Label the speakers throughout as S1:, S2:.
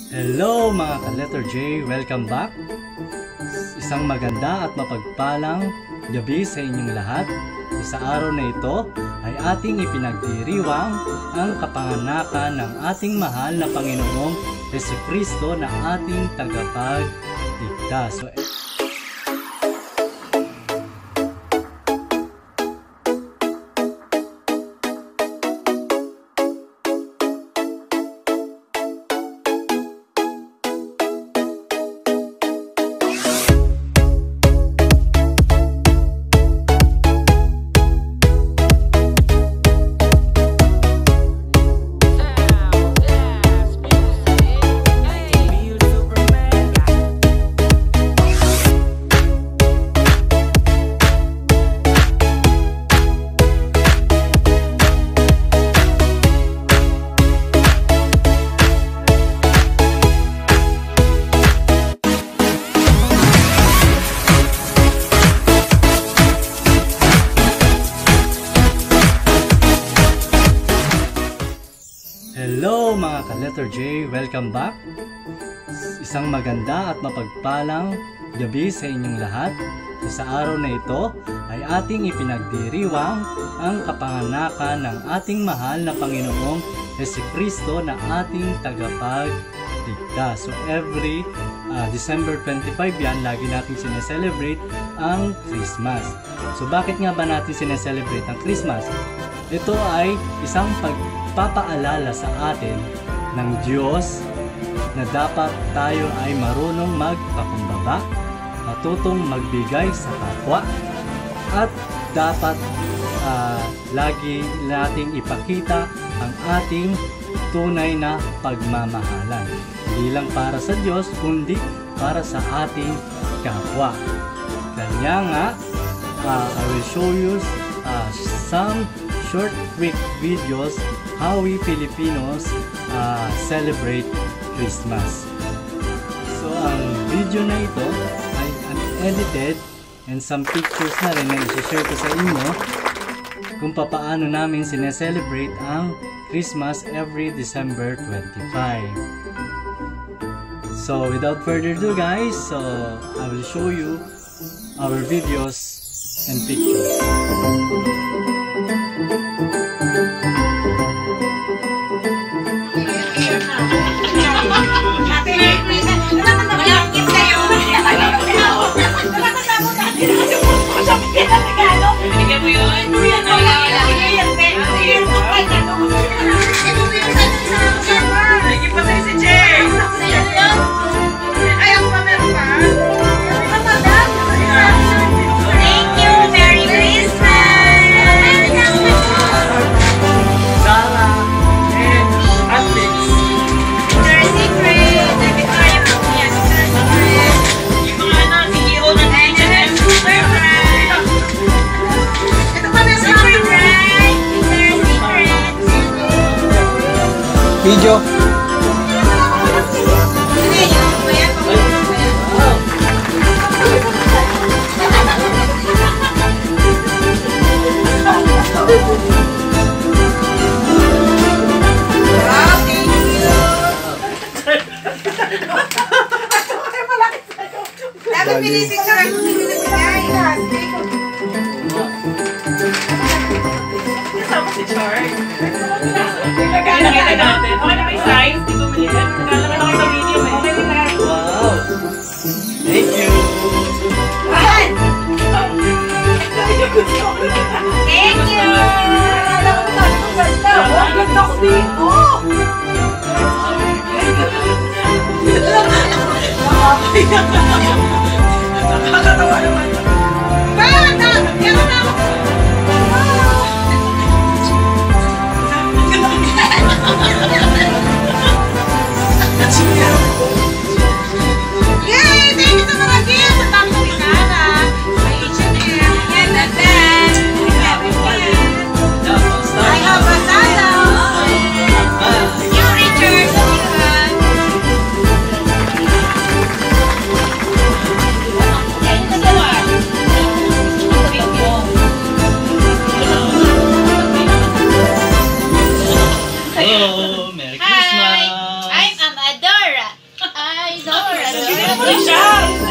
S1: Hello mga ka-letter J, welcome back. Isang maganda at mapagpalang gabi sa inyong lahat. Sa araw na ito ay ating ipinagdiriwang ang kapanganakan ng ating mahal na Panginoong Jesucristo na ating tagapagligtas. Hello mga ka-letter J, welcome back. Isang maganda at mapagpalang gabi sa inyong lahat. Sa araw na ito ay ating ipinagdiriwang ang kapanganakan ng ating mahal na Panginoong Jesucristo na ating tagapagligtas. So every December 25 yan, lagi natin sineselebrate ang Christmas. So bakit nga ba natin sineselebrate ang Christmas? Ito ay isang pagpapaalala sa atin ng Diyos na dapat tayo ay marunong magpakumbaba, matutong magbigay sa kapwa, at dapat lagi nating ipakita ang ating tunay na pagmamahalan. Hindi lang para sa Diyos, kundi para sa ating kapwa. Kanya nga, I will show you some short quick videos how we Filipinos celebrate Christmas. So ang video na ito ay unedited and some pictures na rin na i-share ko sa inyo kung paano namin sineselebrate ang Christmas every December 25. So without further ado guys, so I will show you our videos and pictures.
S2: Video.
S3: Dapat pinisig ka rin.
S4: Kasama si Char. Nakita natin. Okay na may size. Di ba maliit? Nagkalaman ako sa video eh. Okay na.
S1: Wow! Thank you!
S3: Ayan! Thank you! Ang ganda ko dito! Nakakatawa naman. Bakit na? Yan na! Yay! Thank you sa mga gifts! Ang dami kong isara! May H&M, yan, dandan! I have a sandals! You, Richard!
S4: mo rin siya!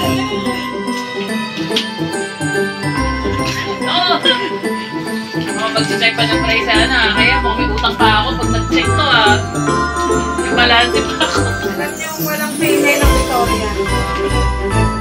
S4: Oo! Mag-check pa ng price na. Kaya may utang pa ako pag nag-check to Yung balance pa ako.
S3: Alam niyo, walang payday ng Victoria.